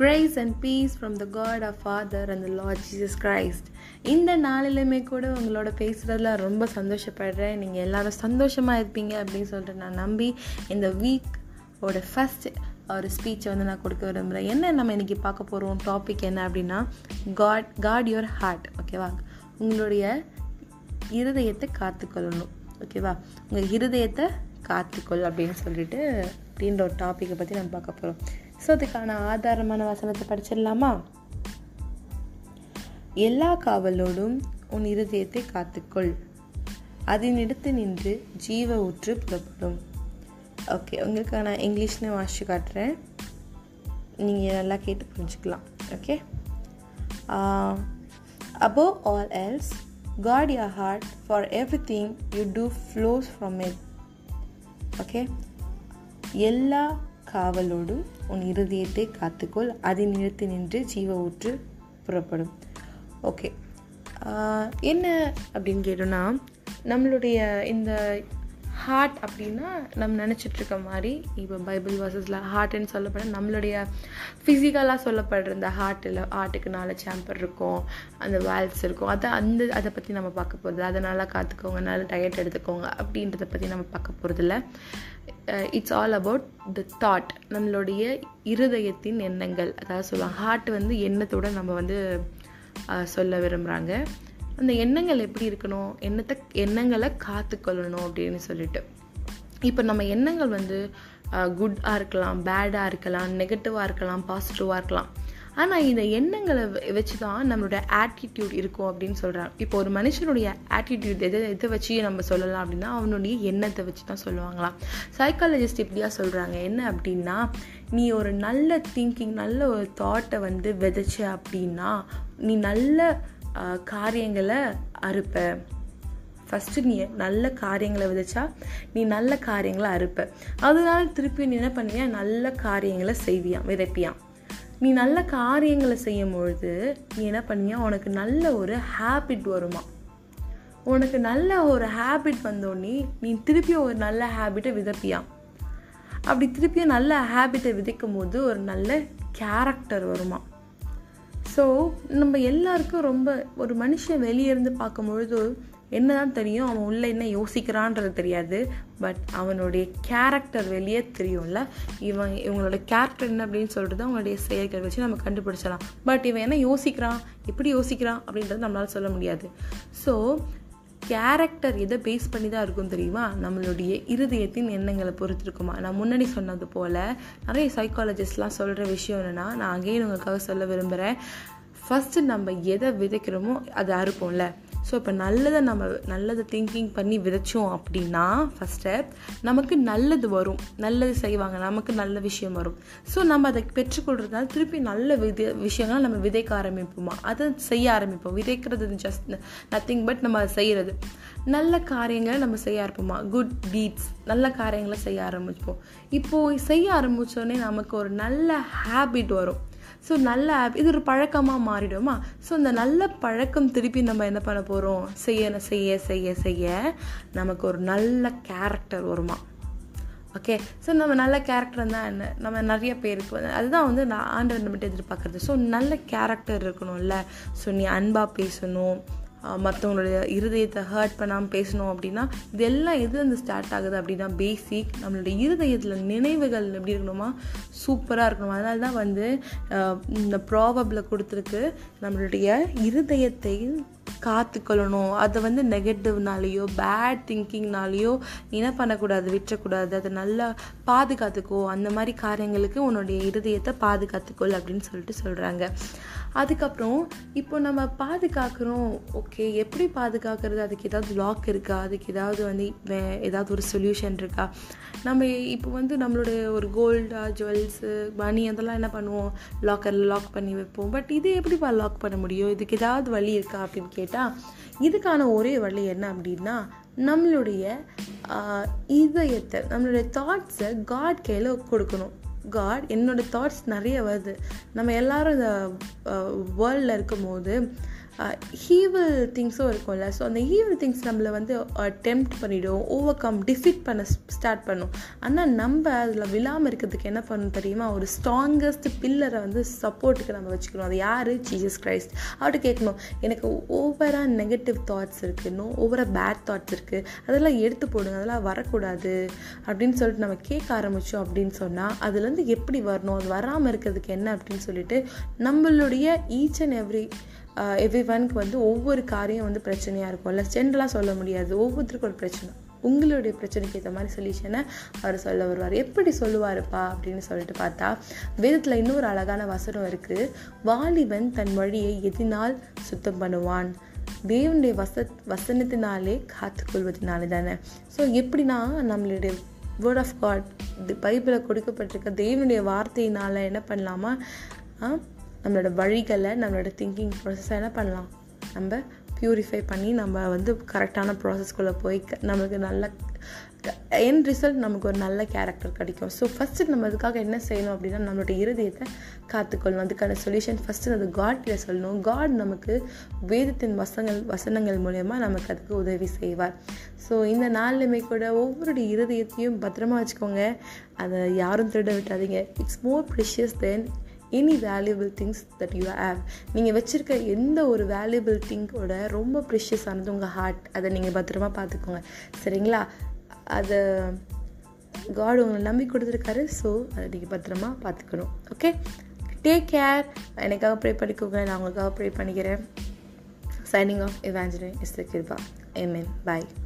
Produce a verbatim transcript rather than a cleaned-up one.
Grace and peace from the God our Father and the Lord Jesus Christ. இந்த நாளிலுமே கூட உங்களோட பேசுகிறதுல ரொம்ப சந்தோஷப்படுறேன். நீங்கள் எல்லோரும் சந்தோஷமாக இருப்பீங்க அப்படின்னு சொல்லிட்டு நான் நம்பி இந்த வீக்கோட ஃபஸ்ட் ஒரு ஸ்பீச்சை வந்து நான் கொடுக்க விரும்புகிறேன். என்ன நம்ம இன்றைக்கி பார்க்க போகிறோம் டாபிக் என்ன அப்படின்னா காட் காட் யுவர் ஹார்ட். ஓகேவா, உங்களுடைய இருதயத்தை காத்துக்கொள்ளணும். ஓகேவா, உங்கள் இருதயத்தை காத்துக்கொள் அப்படின்னு சொல்லிட்டு அப்படின்ற ஒரு டாப்பிக்கை பற்றி நம்ம பார்க்க போகிறோம். ஸோ அதுக்கான ஆதாரமான வசனத்தை படிச்சிடலாமா? எல்லா காவலோடும் உன் இருதயத்தை காத்துக்கொள், அதனிடத்து நின்று ஜீவ ஊற்று புறப்படும். ஓகே, உங்களுக்கு நான் இங்கிலீஷ்னு வாசிச்சு காட்டுறேன், நீங்கள் நல்லா கேட்டு புரிஞ்சுக்கலாம். Okay, above all else guard your heart, for everything you do flows from it. Okay, எல்லா காவலோடும் உன் இருதயத்தை காத்துக்கொள், அதன் நிறுத்தி நின்று ஜீவ ஊற்று புறப்படும். ஓகே, என்ன அப்படின்னு கேட்டோன்னா, நம்மளுடைய இந்த ஹார்ட் அப்படின்னா நம்ம நினச்சிட்ருக்க மாதிரி இப்போ பைபிள் வர்சஸில் ஹார்ட்டுன்னு சொல்லப்பட நம்மளுடைய ஃபிசிக்கலாக சொல்லப்படுற இந்த ஹார்ட்டில் ஹார்ட்டுக்கு நாலு சேம்பர் இருக்கும், அந்த வால்வ்ஸ் இருக்கும். அதை அந்த அதை பற்றி நம்ம பார்க்க போகிறது, அதை நல்லா காத்துக்கோங்க, நல்லா டயட் எடுத்துக்கோங்க அப்படின்றத பற்றி நம்ம பார்க்க போகிறதில்ல. It's all about the thought, நம்மளுடைய இருதயத்தின் எண்ணங்கள். அதாவது சொல்லுவாங்க ஹார்ட் வந்து எண்ணத்தோடு நம்ம வந்து சொல்ல விரும்புகிறாங்க. அந்த எண்ணங்கள் எப்படி இருக்கணும், எண்ணத்தை எண்ணங்களை காத்துக்கொள்ளணும் அப்படின்னு சொல்லிட்டு. இப்போ நம்ம எண்ணங்கள் வந்து குட்டாக இருக்கலாம், பேடாக இருக்கலாம், நெகட்டிவாக இருக்கலாம், பாசிட்டிவாக இருக்கலாம். ஆனால் இந்த எண்ணங்களை வச்சு தான் நம்மளோட ஆட்டிடியூட் இருக்கும் அப்படின்னு சொல்கிறாங்க. இப்போ ஒரு மனுஷனுடைய ஆட்டிடியூட் எதை எதை வச்சு நம்ம சொல்லலாம் அப்படின்னா அவனுடைய எண்ணத்தை வச்சு தான் சொல்லுவாங்களாம். சைக்காலஜிஸ்ட் இப்படியா சொல்கிறாங்க. என்ன அப்படின்னா, நீ ஒரு நல்ல திங்கிங், நல்ல ஒரு தாட்டை வந்து விதைச்ச அப்படின்னா நீ நல்ல காரியங்களை அறுப்ப. ஃபஸ்ட்டு நீ நல்ல காரியங்களை விதைச்சா நீ நல்ல காரியங்களை அறுப்ப. அதனால திருப்பி நீ என்ன பண்ணுவியா, நல்ல காரியங்களை செய்வியான், விதைப்பியான். நீ நல்ல காரியங்களை செய்யும் பொழுது நீ என்ன பண்ணுவியா, உனக்கு நல்ல ஒரு ஹேபிட் வருமா. உனக்கு நல்ல ஒரு ஹேபிட் வந்தோடனே நீ திருப்பி ஒரு நல்ல ஹேபிட்டை விதைப்பியான். அப்படி திருப்பியும் நல்ல ஹேபிட்டை விதைக்கும் போது ஒரு நல்ல கேரக்டர் வருமா. ஸோ நம்ம எல்லாருக்கும் ரொம்ப ஒரு மனுஷன் வெளியே இருந்து பார்க்கும்பொழுது என்ன தான் தெரியும், அவன் உள்ளே என்ன யோசிக்கிறான்றது தெரியாது. பட் அவனுடைய கேரக்டர் வெளியே தெரியும்ல. இவன் இவங்களோட கேரக்டர் என்ன அப்படின்னு சொல்லிட்டு அவங்களுடைய செயல்கள் வச்சு நம்ம கண்டுபிடிச்சலாம். பட் இவன் என்ன யோசிக்கிறான், எப்படி யோசிக்கிறான் அப்படின்றது நம்மளால் சொல்ல முடியாது. ஸோ கேரக்டர் எதை பேஸ் பண்ணி தான் இருக்கும் தெரியுமா, நம்மளுடைய இருதயத்தின் எண்ணங்களை பொறுத்து இருக்குமா. நான் முன்னாடி சொன்னது போல் நிறைய சைக்காலஜிஸ்ட்லாம் சொல்கிற விஷயம் என்னென்னா, நான் அங்கேயும் உங்களுக்காக சொல்ல விரும்புகிறேன். ஃபஸ்ட்டு நம்ம எதை விதைக்கிறோமோ அதை அறுப்போம்ல. ஸோ இப்போ நல்லதை நம்ம நல்லதை திங்கிங் பண்ணி விதைச்சோம் அப்படின்னா ஃபஸ்ட் ஸ்டெப் நமக்கு நல்லது வரும், நல்லது செய்வாங்க, நமக்கு நல்ல விஷயம் வரும். ஸோ நம்ம அதை பெற்றுக்கொள்றதுனால திருப்பி நல்ல விதை விஷயங்கள் நம்ம விதைக்க ஆரம்பிப்போமா, அதை செய்ய ஆரம்பிப்போம். விதைக்கிறது ஜஸ்ட் நத்திங் பட் நம்ம அதை செய்கிறது. நல்ல காரியங்களை நம்ம செய்ய ஆரம்பிப்போமா, குட் டீட்ஸ், நல்ல காரியங்களை செய்ய ஆரம்பிப்போம். இப்போது செய்ய ஆரம்பித்தோடனே நமக்கு ஒரு நல்ல ஹேபிட் வரும். ஸோ நல்ல ஆப் இது ஒரு பழக்கமாக மாறிடுமா. ஸோ இந்த நல்ல பழக்கம் திருப்பி நம்ம என்ன பண்ண போகிறோம், செய்ய செய்ய செய்ய செய்ய நமக்கு ஒரு நல்ல கேரக்டர் வருமா. ஓகே, ஸோ நம்ம நல்ல கேரக்டர் தான் என்ன, நம்ம நிறைய பேருக்கு வந்து அதுதான் வந்து நான் ஆண்டவர் நம்மகிட்ட எதிர்பார்க்குறது. ஸோ நல்ல கேரக்டர் இருக்கணும்ல. ஸோ நீ அன்பாக பேசணும், மற்றவங்களுடைய இருதயத்தை ஹர்ட் பண்ணாமல் பேசணும். அப்படின்னா இதெல்லாம் எது வந்து ஸ்டார்ட் ஆகுது அப்படின்னா பேசிக் நம்மளுடைய இருதயத்தில் நினைவுகள் எப்படி இருக்கணுமா, சூப்பராக இருக்கணும். அதனால தான் வந்து இந்த ப்ராவபில் கொடுத்துருக்கு, நம்மளுடைய இருதயத்தை காத்துக்கொள்ளணும். அதை வந்து நெகட்டிவ்னாலேயோ பேட் திங்கிங்னாலேயோ என்ன பண்ணக்கூடாது, விட்டுறக்கூடாது. அதை நல்லா பாதுகாத்துக்கோ, அந்த மாதிரி காரியங்களுக்கு உன்னுடைய இருதயத்தை பாதுகாத்துக்கொள் அப்படின்னு சொல்லிட்டு சொல்கிறாங்க. அதுக்கப்புறம் இப்போ நம்ம பாதுகாக்கிறோம், ஓகே, எப்படி பாதுகாக்கிறது, அதுக்கு ஏதாவது லாக் இருக்கா, அதுக்கு ஏதாவது வந்து வே ஏதாவது ஒரு சொல்யூஷன் இருக்கா. நம்ம இப்போ வந்து நம்மளுடைய ஒரு கோல்டா ஜுவல்ஸு மணி அதெல்லாம் என்ன பண்ணுவோம், லாக்கரில் லாக் பண்ணி வைப்போம். பட் இது எப்படிப்பா லாக் பண்ண முடியும், இதுக்கு ஏதாவது வழி இருக்கா அப்படின்னு கேட்டால் இதுக்கான ஒரே வழி என்ன அப்படின்னா, நம்மளுடைய இதயத்தை, நம்மளுடைய தாட்ஸை காட் கையில் கொடுக்கணும். காட், என்னோடய தாட்ஸ் நிறைய வருது. நம்ம எல்லோரும் இந்த வேர்ல்டில் இருக்கும் போது ஈவில் திங்ஸும் இருக்கும்ல. ஸோ அந்த ஈவில் திங்ஸ் நம்மளை வந்து டெம்ப்ட் பண்ணிவிடும், ஓவர் கம் டிஃபீட் பண்ண ஸ்டார்ட் பண்ணும். ஆனால் நம்ம அதில் விழாமல் இருக்கிறதுக்கு என்ன பண்ணணும் தெரியுமா? ஒரு ஸ்ட்ராங்கஸ்ட் பில்லரை வந்து சப்போர்ட்டுக்கு நம்ம வச்சுக்கணும். அது யார்? Jesus Christ. அவர்கிட்ட கேட்கணும், எனக்கு ஓவராக நெகட்டிவ் தாட்ஸ் இருக்குது, நோ ஓவராக பேட் தாட்ஸ் இருக்குது, அதெல்லாம் எடுத்து போடுங்க, அதெல்லாம் வரக்கூடாது அப்படின்னு சொல்லிட்டு நம்ம கேட்க ஆரம்பித்தோம் அப்படின்னு சொன்னால் அதுலேருந்து எப்படி வரணும், அது வராமல் இருக்கிறதுக்கு என்ன அப்படின்னு சொல்லிட்டு நம்மளுடைய ஈச் அண்ட் எவ்ரி எவ்ரி ஒன்க்கு வந்து ஒவ்வொரு காரியம் வந்து பிரச்சனையாக இருக்கும்ல. ஜென்ரலாக சொல்ல முடியாது, ஒவ்வொருத்தருக்கும் ஒரு பிரச்சனை. உங்களுடைய பிரச்சனைக்கு ஏற்ற மாதிரி சொல்யூஷனை அவர் சொல்ல வருவார். எப்படி சொல்லுவாருப்பா அப்படின்னு சொல்லிட்டு பார்த்தா, வேதத்தில் இன்னொரு அழகான வசனம் இருக்குது. வாலிபன் தன் வழியை எதினால் சுத்தம் பண்ணுவான், தேவனுடைய வச வசனத்தினாலே காத்துக்கொள்வதனாலே தானே. ஸோ எப்படின்னா நம்மளுடைய வேர்ட் ஆஃப் காட், பைபிளில் கொடுக்கப்பட்டிருக்க தேவனுடைய வார்த்தையினால் என்ன பண்ணலாமா, நம்மளோட வழிகளை நம்மளோட திங்கிங் ப்ராசஸை என்ன பண்ணலாம், நம்ம ப்யூரிஃபை பண்ணி நம்ம வந்து கரெக்டான ப்ராசஸ்குள்ளே போய் நம்மளுக்கு நல்ல என் ரிசல்ட், நமக்கு ஒரு நல்ல கேரக்டர் கிடைக்கும். ஸோ ஃபஸ்ட்டு நம்ம அதுக்காக என்ன செய்யணும் அப்படின்னா, நம்மளோட இருதயத்தை காத்துக்கொள்ளணும். அதுக்கான சொல்யூஷன் ஃபஸ்ட்டு அது காட்கிட்ட சொல்லணும். காட் நமக்கு வேதத்தின் வசனங்கள் வசனங்கள் மூலயமா நமக்கு அதுக்கு உதவி செய்வார். ஸோ இந்த நாள்லையுமே கூட ஒவ்வொருடைய இருதயத்தையும் பத்திரமா வச்சுக்கோங்க, அதை யாரும் திருட விட்டாதீங்க. It's more precious than any valuable things that you have. நீங்கள் வச்சுருக்க எந்த ஒரு வேல்யூபிள் திங்கோட ரொம்ப ப்ரெஷியஸ் ஆனது உங்கள் ஹார்ட். அதை நீங்கள் பத்திரமா பார்த்துக்கோங்க, சரிங்களா? அதை காட் உங்களை நம்பி கொடுத்துருக்காரு. ஸோ அதை நீங்கள் பத்திரமா பார்த்துக்கணும். Okay, take care. எனக்காக ப்ரே பண்ணிக்கோங்க, நான் உங்களுக்காக ப்ரே பண்ணிக்கிறேன். Signing off Evangeline is the Kiruba. Amen. Bye.